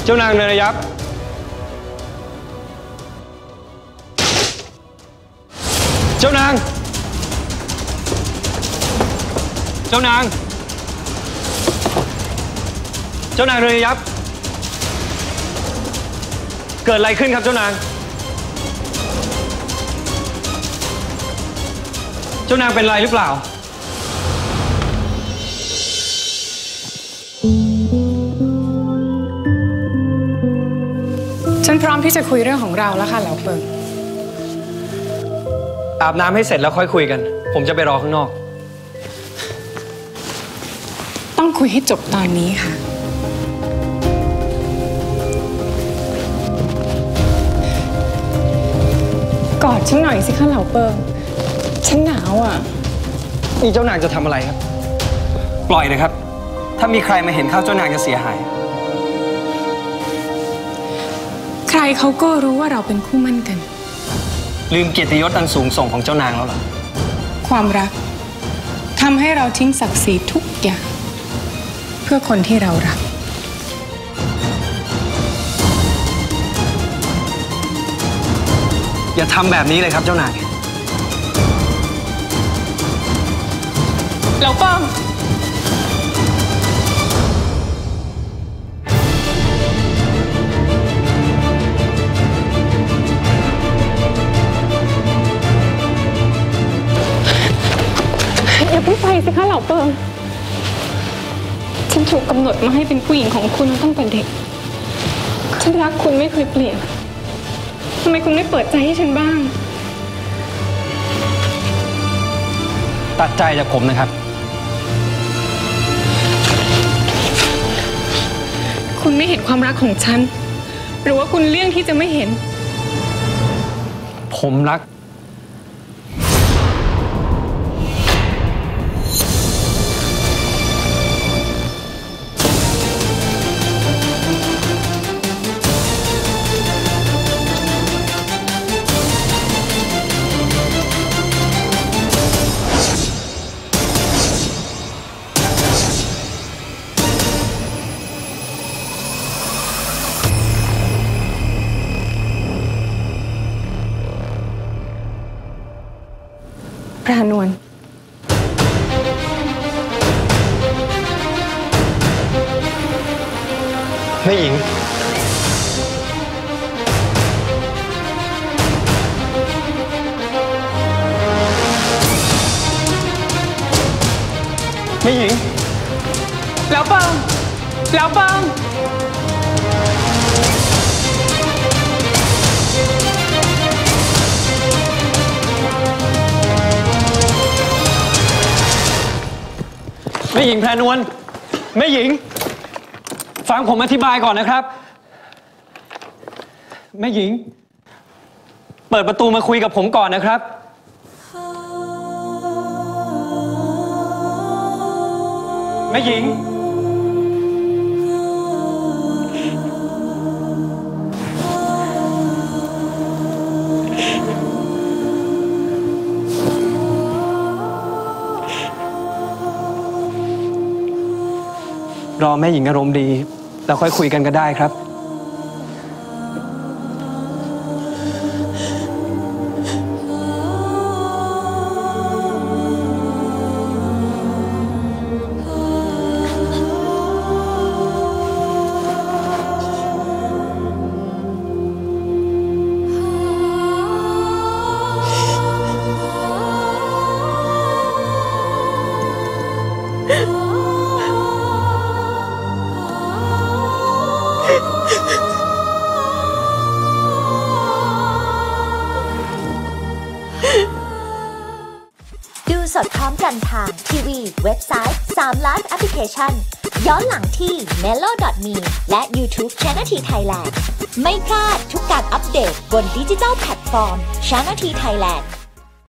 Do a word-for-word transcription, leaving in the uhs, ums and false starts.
เจ้านางเนรยักษ์เจ้านางเจ้านางเจ้านางเนรยักษ์เกิดอะไรขึ้นครับเจ้านางเจ้านางเป็นอะไรหรือเปล่าฉันพร้อมที่จะคุยเรื่องของเราแล้วค่ะเหลาเปิงอาบน้ำให้เสร็จแล้วค่อยคุยกันผมจะไปรอข้างนอกต้องคุยให้จบตอนนี้ค่ะกอดฉันหน่อยสิคะเหลาเปิงฉันหนาวอ่ะนี่เจ้านางจะทำอะไรครับปล่อยเลยครับถ้ามีใครมาเห็นเข้าเจ้านางจะเสียหายใครเขาก็รู้ว่าเราเป็นคู่มั่นกันลืมเกียรติยศอันสูงส่งของเจ้านางแล้วเหรอความรักทำให้เราทิ้งศักดิ์ศรีทุกอย่างเพื่อคนที่เรารักอย่าทำแบบนี้เลยครับเจ้านางเหลาเปิงอย่าเพิ่งไปสิคะเหลาเปิงฉันถูกกำหนดมาให้เป็นผู้หญิงของคุณตั้งแต่เด็กฉันรักคุณไม่เคยเปลี่ยนทำไมคุณไม่เปิดใจให้ฉันบ้างตัดใจจากผมนะครับคุณไม่เห็นความรักของฉันหรือว่าคุณเลี่ยงที่จะไม่เห็นผมรักพระนวลแม่หญิงแม่หญิงเหลาเปิงเหลาเปิงแม่หญิงแพรนวลแม่หญิงฟังผมอธิบายก่อนนะครับแม่หญิงเปิดประตูมาคุยกับผมก่อนนะครับแม่หญิงรอแม่หญิงอารมณ์ดีแล้วค่อยคุยกันก็ได้ครับดูสดพร้อมกันทางทีวีเว็บไซต์สามล้านแอปพลิเคชันย้อนหลังที่ เมโล ดอท มี และ YouTube Channel T Thailand ไม่พลาดทุกการอัปเดตบนดิจิทัลแพลตฟอร์ม Channel T Thailand